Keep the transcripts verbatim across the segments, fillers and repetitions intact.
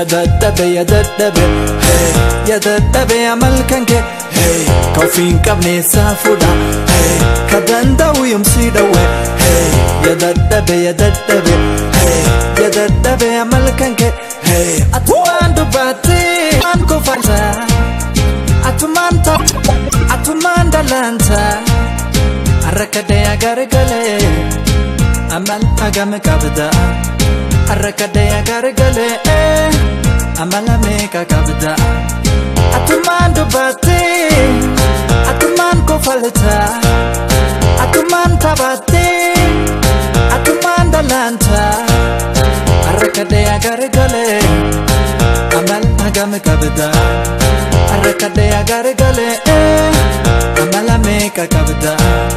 daddabe ya daddabe hey ya daddabe amal kanke hey kawfin qabne safuda hey kadanda uyum sidawe hey ya daddabe ya daddabe hey ya daddabe amal kanke hey atuman dubati man ko fanta atuman ta atuman dalanta arrakade agargale amal agam kabda arrakade agargale amala meka kabda atuman dubati atuman ko falta atuman tabati atuman dalanta arrakade agargale amal agam kabda arrakade agargale amala meka kabda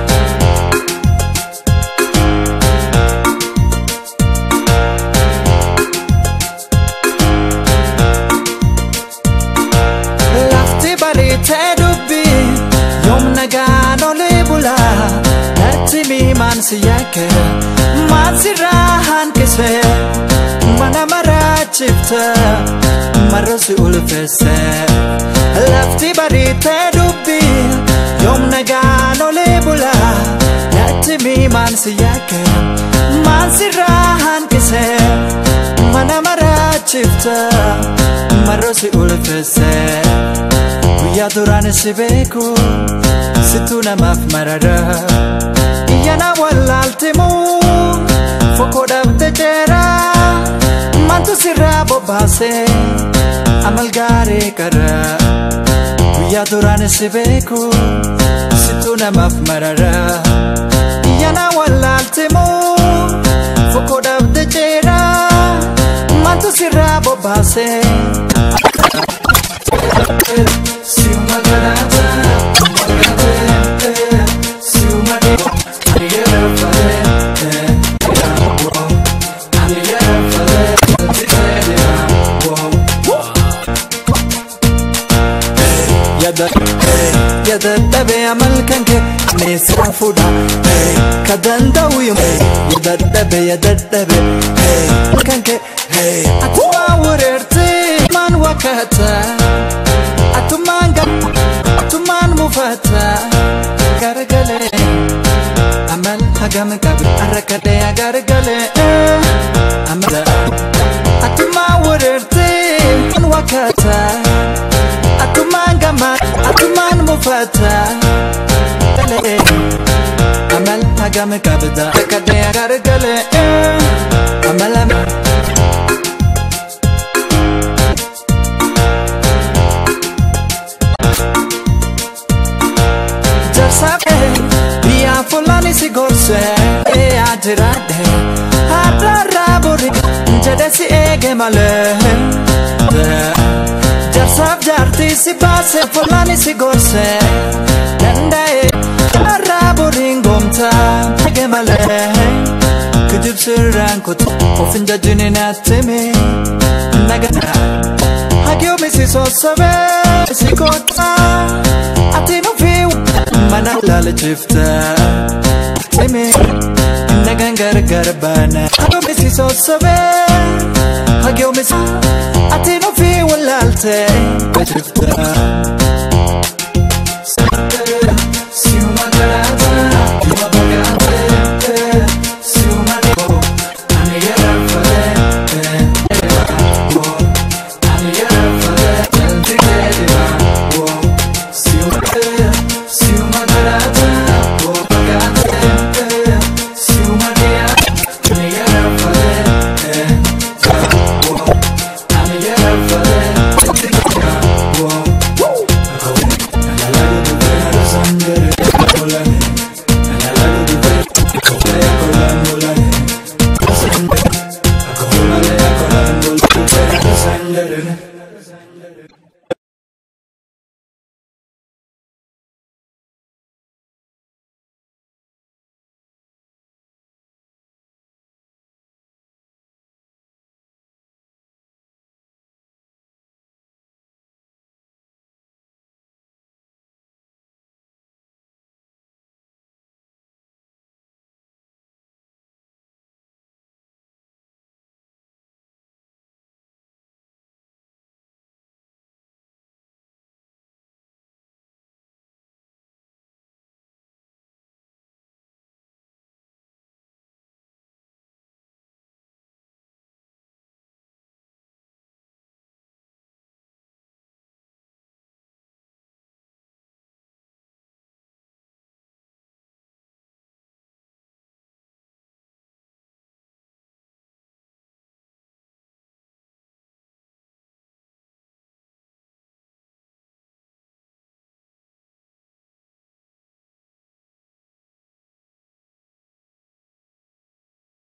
Tedubi yom nagano lebula natimi man siyake man sirahan kese mana marachifta marosi ulfese lafti bari tedubi yom nagano lebula natimi man siyake man sirahan kese mana marachifta marosi ulfese ya durane sibeku situna maf marada yana walaltemu fokoda tejera mantu sirabo base amalgare kara ya durane sibeku situna maf marada yana walaltemu fokoda tejera mantu sirabo base Siuma galata, galata, siuma de, anigera fale, wow, anigera fale, wow. Yada, yada dabe amal kanke, nesa fuda, kadanda uyum, yada dabe, yada dabe, kanke, atwa wurerte man wakata. Atuman gam, atuman mufata, gargale, amal hagam kab, arrakade gargale, amal, atuma wurerte, wakata, atuman gam, atuman mufata, gale, amal hagam kab, arrakade gargale, amal amal. Bia fulani si gorse e adirade hada rabori jade si ege male jarsaf jarti si base fulani si gorse danda e rabori ngomta ege male kujib sirran kot ofin jajine nateme nagana hagyo misi so sabe si kota atino fi mana lal chifta teme nagangar garbana hagyo misi so sabe hagyo misi atino fi walalte chifta